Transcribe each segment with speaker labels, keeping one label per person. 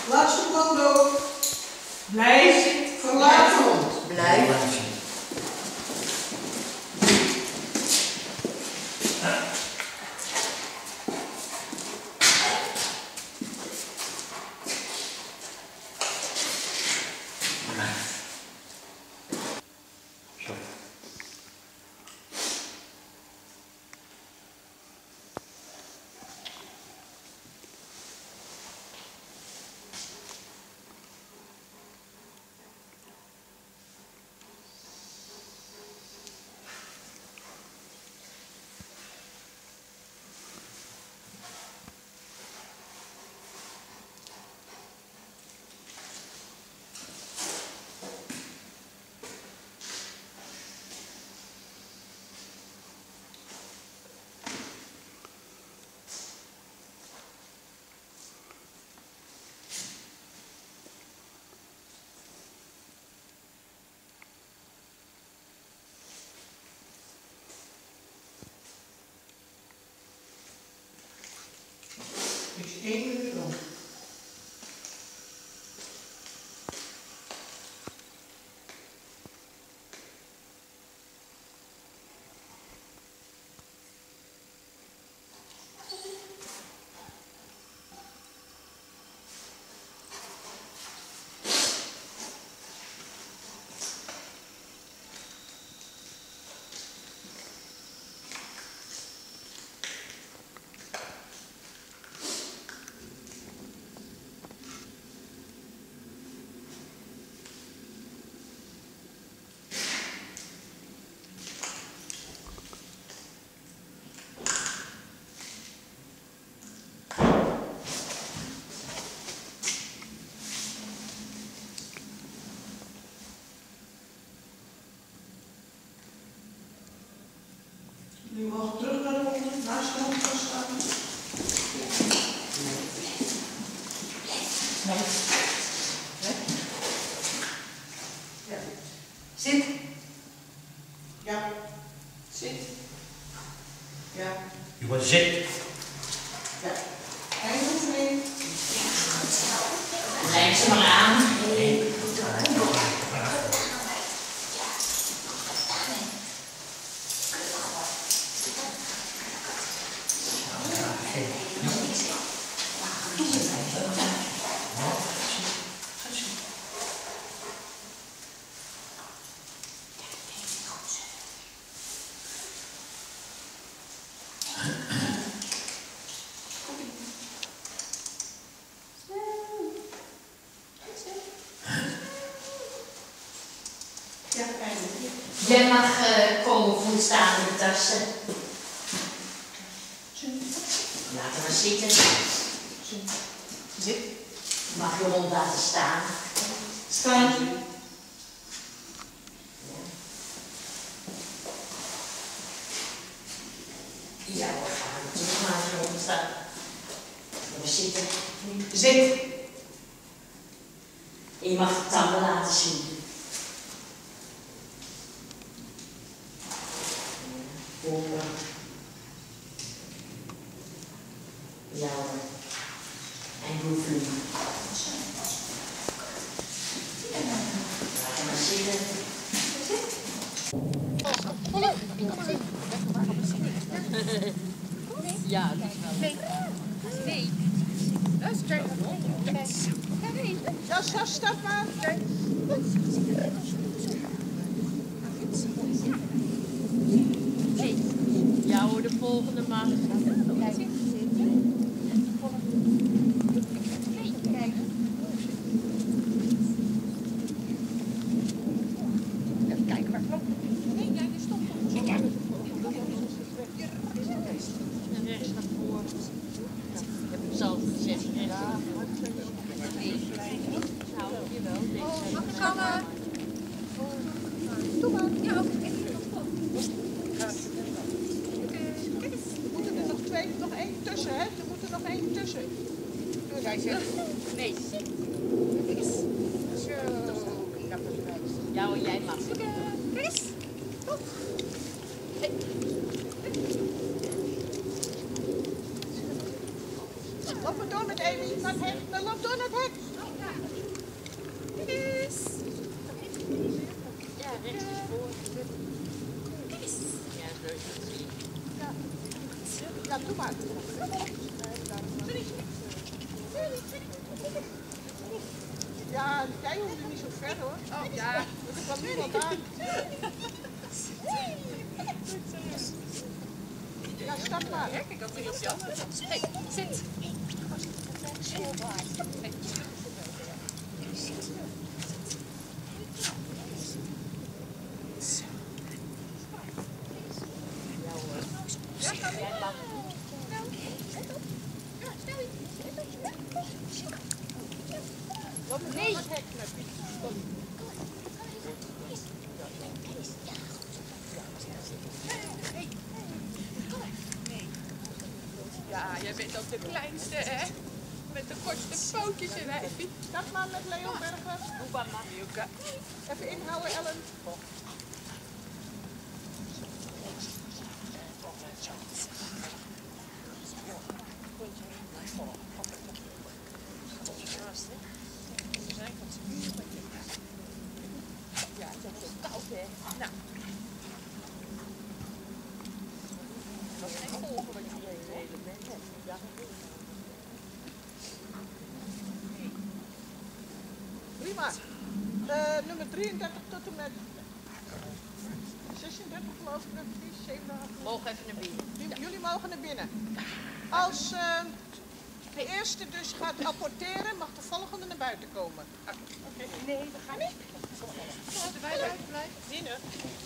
Speaker 1: Laatste commando. Blijf verlaten hond.
Speaker 2: Blijf.
Speaker 1: Dus 1 minuut lang. Nu mogen terug naar de hond, naast de hond gaan staan.
Speaker 2: Ja. Zit.
Speaker 1: Ja. Zit. Ja.
Speaker 3: Je wordt zit.
Speaker 1: Ja. Eindoefening.
Speaker 2: Lijkt ze maar aan.
Speaker 1: Ja, eindoefening.
Speaker 2: Jij mag komen voor staande tassen. Laten we zitten.
Speaker 1: Zit.
Speaker 2: Mag je hond laten staan.
Speaker 1: Staan.
Speaker 2: Ja hoor, gaan we terug maar de hond staan. We zitten.
Speaker 1: Zit.
Speaker 2: En je mag de tanden laten zien. Oren. Ja hoor. En hoeveel. Laten we zitten.
Speaker 4: Ja, dat is wel. Nee. Luister.
Speaker 1: Ja, stap maar.
Speaker 4: Ja hoor, de volgende maand. Even kijken waar klopt. Nee, jij de stond op. En rechts naar voren. Ik heb het zelf gezegd. Rechts naar voren. Nou, jawel. Mag ik komen? Doe maar. Ja, ook.
Speaker 1: Nog één tussen, hè? Er moet er nog één tussen.
Speaker 4: Jij zegt nee. Zo. Ja hoor, jij mag. Chris.
Speaker 1: Op het door met Amy, naar het hek. Nou, loop door naar het hek. Is.
Speaker 4: Ja, rechts is voor. Ja, zo is het zien.
Speaker 1: Ja, doe maar. Ja, jij hoeft er niet zo ver hoor. Oh ja, er kwam niemand aan. Ja, stap maar.
Speaker 3: Ik had het op Jan. Hey, zit.
Speaker 1: Nee.
Speaker 3: Ja, jij bent ook de kleinste, hè? Met de kortste pootjes en hij.
Speaker 1: Stap maar met Leon Berger.
Speaker 3: Doe maar, Milka.
Speaker 1: Even inhouden, Ellen.
Speaker 3: Ja, het is zo koud, hè? Nou. Het was geen golven wat je deed. Ja.
Speaker 1: Prima. Nummer 33 tot en met 36 geloof ik, nummer 37.
Speaker 3: Mogen even naar binnen.
Speaker 1: Jullie mogen naar binnen. Als de eerste dus gaat apporteren, mag de volgende naar buiten komen.
Speaker 3: Nee, dat gaat niet. Laten wij eruit blijven.
Speaker 1: Dienen.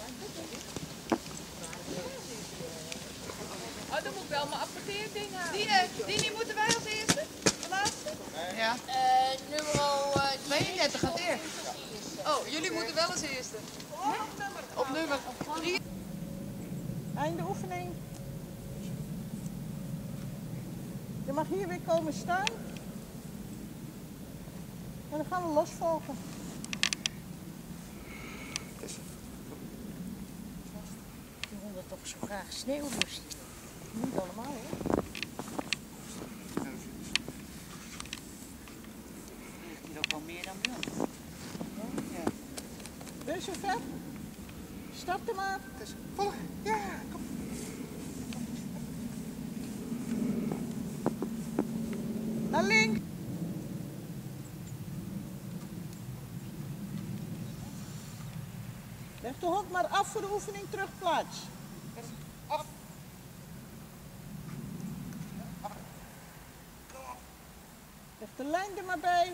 Speaker 3: Oh, dan moet ik wel mijn apporteerding halen. Die moeten wij als eerste? De laatste?
Speaker 2: Ja.
Speaker 3: Nummer
Speaker 2: 32 gaat eerst.
Speaker 3: Oh, jullie moeten wel als eerste. Op nummer 3.
Speaker 1: Einde oefening. Je mag hier weer komen staan. En dan gaan we losvolgen.
Speaker 2: Je wilde toch zo graag sneeuw dus. Niet allemaal, hè? Hier ook wel meer dan bij ons. Ja.
Speaker 1: Ben je zover? Stap er maar.
Speaker 5: Volg. Ja, kom.
Speaker 1: Naar links. Leg de hond maar af voor de oefening terugplaats.
Speaker 5: Af.
Speaker 1: Leg de lijn er maar bij.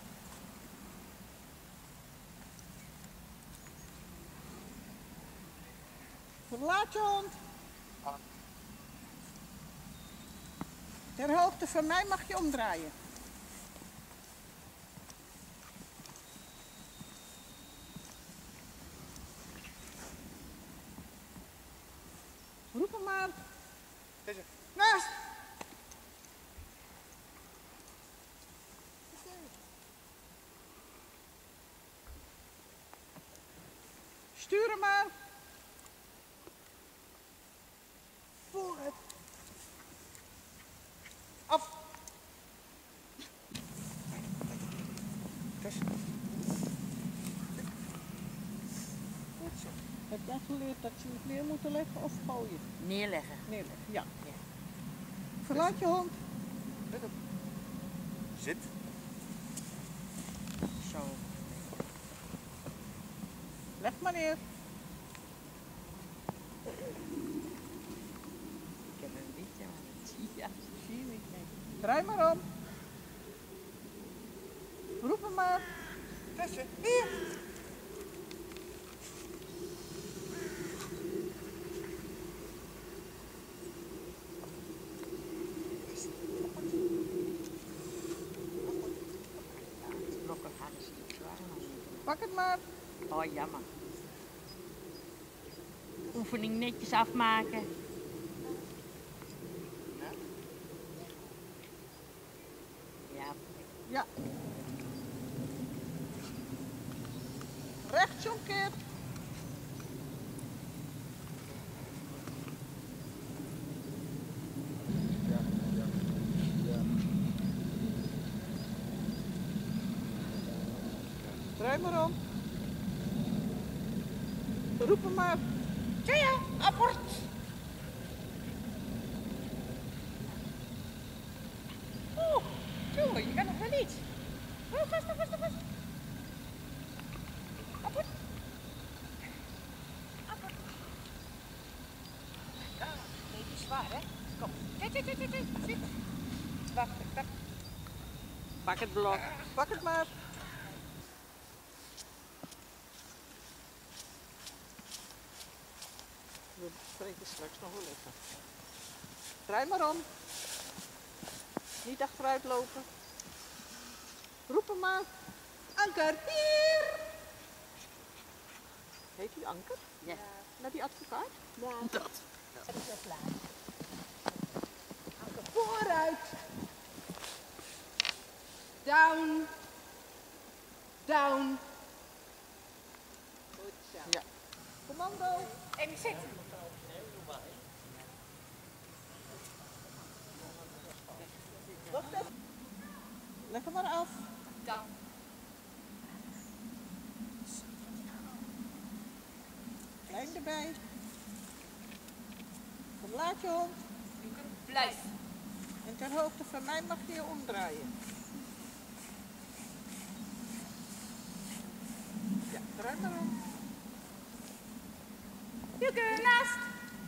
Speaker 1: Verlaat je hond. Ter hoogte van mij mag je omdraaien. Roep hem maar.
Speaker 5: Deze.
Speaker 1: Naast. Stuur hem maar. Vooruit. Af.
Speaker 5: Deze.
Speaker 1: Goed zo. Heb jij geleerd dat ze het neer moeten leggen of gooien?
Speaker 2: Neerleggen.
Speaker 1: Neerleggen, ja. Verlaat je hond.
Speaker 5: Let op. Zit.
Speaker 2: Zo.
Speaker 1: Leg maar neer.
Speaker 2: Ik heb een beetje, maar dat zie je.
Speaker 1: Zie je niet, nee. Draai maar om. Roep hem maar.
Speaker 5: Deze. Hier.
Speaker 2: De blokken hadden ze niet zwaar nog niet.
Speaker 1: Pak het maar.
Speaker 2: Oh, jammer. Oefening netjes afmaken. Ja.
Speaker 1: Ja. Rechtsomkeer. Draai maar om. Roep hem maar.
Speaker 2: Tja, apport.
Speaker 3: Oeh, jongen, je kan nog wel iets. Oh, vast. Apport. Ja, nee, die is zwaar, hè? Kom. Zit. Wacht.
Speaker 2: Pak het blok.
Speaker 1: Pak het maar. We spreken straks nog wel even. Draai maar om. Niet achteruit lopen. Roep hem maar. Anker, hier! Heet hij Anker?
Speaker 2: Ja.
Speaker 1: Naar die advocaat?
Speaker 2: Ja. Dat.
Speaker 1: Dat is wel klaar. Anker, vooruit! Down. Down. Goed zo. Ja. Commando.
Speaker 3: En zit.
Speaker 1: Wacht even. Leg hem maar af.
Speaker 3: Dan.
Speaker 1: Lijn erbij. Kom laat je hond.
Speaker 3: Blijf.
Speaker 1: En ter hoogte van mij mag je je omdraaien. Ja, draai maar om.
Speaker 3: Joeke, naast.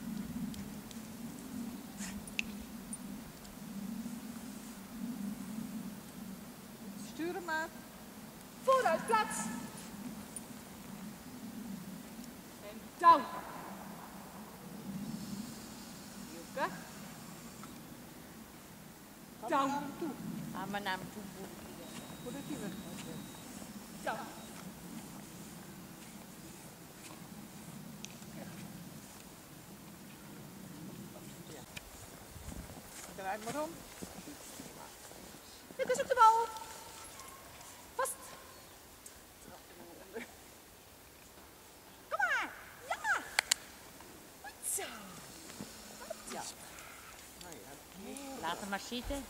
Speaker 1: Stuur hem maar.
Speaker 3: Vooruit, plaats. En down. Joeke.
Speaker 1: Ga
Speaker 3: Down.
Speaker 1: naar hem toe.
Speaker 2: Ga maar naar hem toe.
Speaker 1: Voordat hij weg gaat.
Speaker 3: Down.
Speaker 1: Draai maar om.
Speaker 3: Joeke, zoek de bal. Vast. Kom maar. Ja. Goed zo.
Speaker 1: Ja.
Speaker 2: Laat hem maar zitten.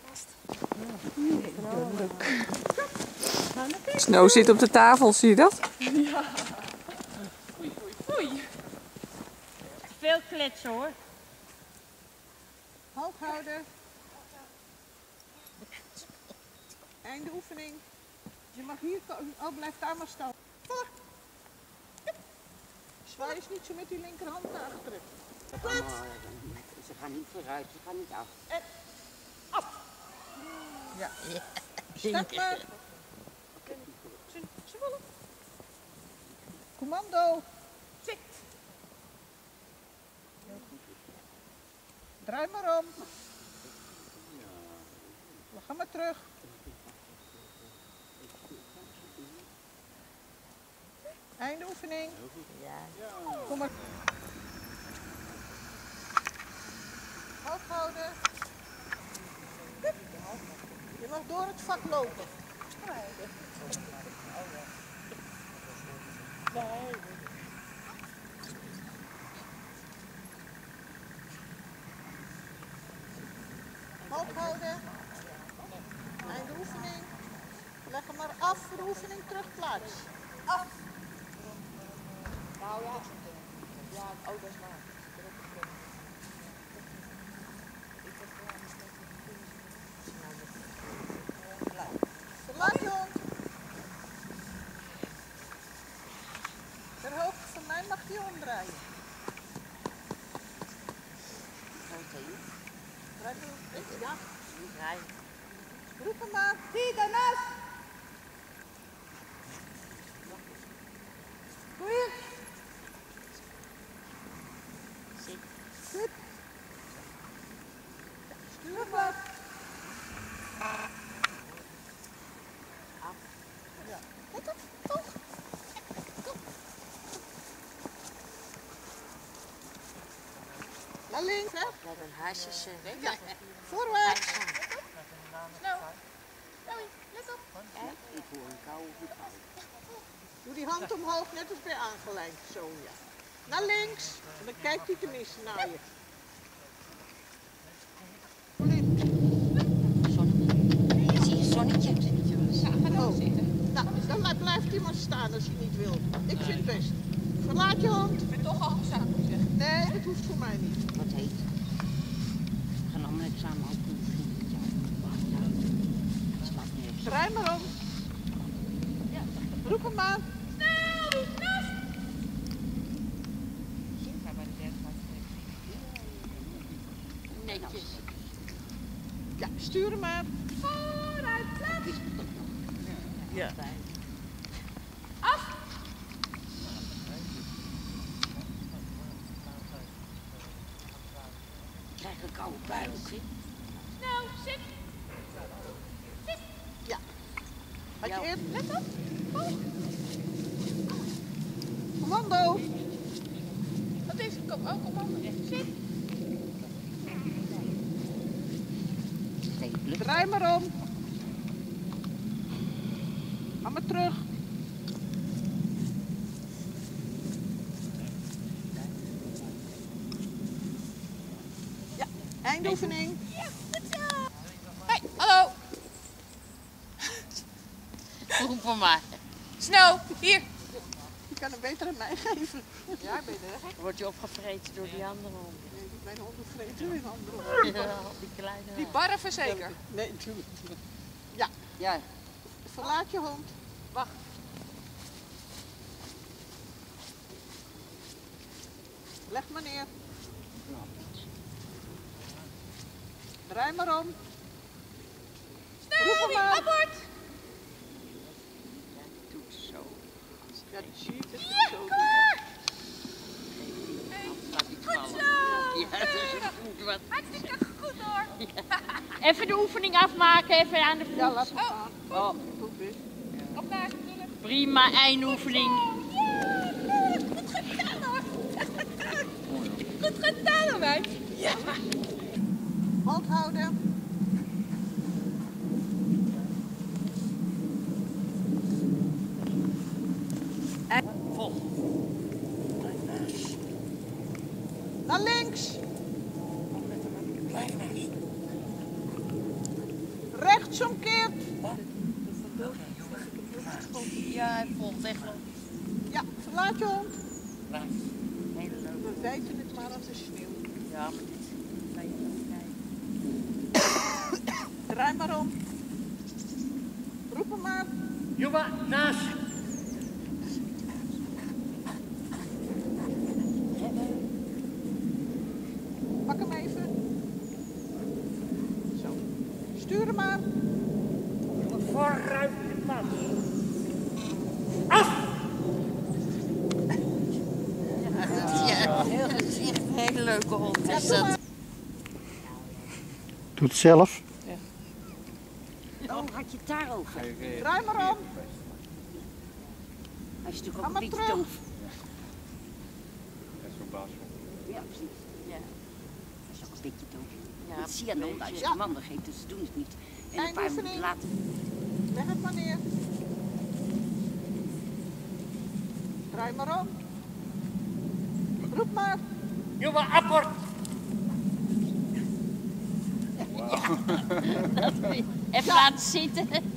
Speaker 6: Snow zit op de tafel, zie je dat?
Speaker 3: Oei.
Speaker 2: Veel kletsen hoor.
Speaker 1: Hoog houden. Einde oefening. Je mag hier komen. Oh, blijf daar maar staan. Voor. Zwaai eens niet zo met die linkerhand naar achteren. Plaats.
Speaker 2: Ze gaan niet vooruit, ze gaan niet af.
Speaker 1: Ja. Start maar. Commando.
Speaker 3: Zit.
Speaker 1: Draai maar om. We gaan maar terug. Einde oefening.
Speaker 2: Ja.
Speaker 1: Kom maar. Hoog houden. Je mag door het vak lopen. Hoog houden. Einde oefening. Leg hem maar af voor de oefening terugplaats. Af.
Speaker 3: Nou ja. Ja, oh, dat is waar.
Speaker 1: Verlaat je hond. Ter hoogte van mij mag je omdraaien. Draai maar op. Ja.
Speaker 2: Draai.
Speaker 1: Roep hem maar. Zie, daarnaast. Doe je?
Speaker 2: Zit.
Speaker 1: Zit. Stuur hem maar. Ja. Kijk op. Kom. Kom. Naar links, hè?
Speaker 2: Met een harsjes.
Speaker 1: Ja. Voorwaarts.
Speaker 3: Snel. Zoe, let op.
Speaker 2: Ik hoor een kou.
Speaker 1: Doe die hand omhoog, net als bij aangelijnd. Zo, ja. Naar links. En dan kijkt hij tenminste naar je.
Speaker 2: Zonnetje. Zie je zonnetje?
Speaker 3: Ja, ga
Speaker 1: Oh.
Speaker 3: dan zitten.
Speaker 1: Nou, dat Dan blijft iemand staan als hij niet wil. Ik vind het best. Verlaat je hond.
Speaker 3: Ik ben toch al gestaan, moet ik zeggen.
Speaker 1: Nee, dat hoeft voor mij niet.
Speaker 2: Wat heet? We gaan allemaal net samen ook doen. Dat slaat nergens.
Speaker 1: Draai maar om. Roep hem maar.
Speaker 2: Netjes.
Speaker 1: Ja, stuur hem maar. Ja.
Speaker 2: Krijg een koude buik.
Speaker 3: Nou, zit.
Speaker 1: Ja. Had je eerst...
Speaker 3: Let op.
Speaker 1: Commando.
Speaker 3: Wat is het? Kom, commando. Zit.
Speaker 1: Draai maar om. Ga maar terug. Ja, eindoefening.
Speaker 3: Hey, hallo.
Speaker 2: Roep hem maar.
Speaker 3: Snow, hier.
Speaker 1: Je kan hem beter aan mij geven.
Speaker 3: Ja, ben je er gek?
Speaker 2: Word je opgevreten door die andere honden?
Speaker 1: Nee, mijn honden vreten weer andere honden.
Speaker 2: Ja, die kleine.
Speaker 3: Die barven zeker.
Speaker 1: Nee, natuurlijk niet. Ja,
Speaker 2: Ja.
Speaker 1: verlaat je hond.
Speaker 3: Wacht.
Speaker 1: Leg maar neer. Draai maar om. Roep hem maar.
Speaker 3: Abort.
Speaker 2: Doe het zo.
Speaker 1: Ja, die zie ik het
Speaker 3: Ja,
Speaker 1: zo doen.
Speaker 3: klaar.
Speaker 2: Laat niet
Speaker 3: Goed
Speaker 2: vallen.
Speaker 3: zo.
Speaker 2: Ja, dat is goed wat.
Speaker 3: Hartstikke goed hoor.
Speaker 2: Even de oefening afmaken, even aan de voet.
Speaker 1: Ja, laat hem
Speaker 3: Oh.
Speaker 1: gaan.
Speaker 2: Oh,
Speaker 1: Goed weer.
Speaker 3: Op naast natuurlijk.
Speaker 2: prima, eindoefening.
Speaker 3: Ja, leuk. Goed gedaan hoor. Goed gedaan hoor, meid. Ja.
Speaker 1: Hand houden.
Speaker 2: Vol.
Speaker 1: Naar links. Rechtsomkeert.
Speaker 2: Ja, hij volgt echt wel.
Speaker 1: Ja, verlaat je hond.
Speaker 2: Hele leuk.
Speaker 1: We weten het maar als er sneeuw.
Speaker 2: Ja, maar dit kan je wel kijken.
Speaker 1: Draai maar om. Roep hem maar.
Speaker 5: Jongen, naast.
Speaker 1: Pak hem even. Zo. Stuur hem maar.
Speaker 5: Vooruit de pas.
Speaker 2: Ja, dat is echt een hele leuke hond.
Speaker 1: Ja,
Speaker 2: Is
Speaker 1: doe
Speaker 2: dat?
Speaker 1: maar.
Speaker 5: Doe het zelf.
Speaker 2: Oh, had je het daarover?
Speaker 1: Draai maar om.
Speaker 2: Hij is natuurlijk
Speaker 1: Ga
Speaker 2: ook een
Speaker 1: maar
Speaker 2: beetje
Speaker 1: terug.
Speaker 2: doof.
Speaker 5: Dat is zo'n baas.
Speaker 2: Ja, precies. Ja. Hij is ook een beetje doof.
Speaker 3: Ja,
Speaker 2: Dat zie je aan de hond als je
Speaker 1: Ja.
Speaker 2: het mannen geeft, dus ze doen het niet. En een paar
Speaker 1: Eindoefening.
Speaker 2: minuten later.
Speaker 1: Leg het maar neer. Draai maar om. Roep maar.
Speaker 5: Jongen, apport.
Speaker 2: Even laten zitten.